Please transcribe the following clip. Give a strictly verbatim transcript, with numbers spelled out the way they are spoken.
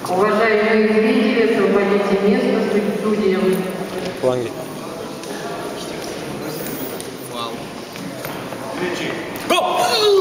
Уважаемые зрители, освободите место судьям. Фланги. Вау. Go!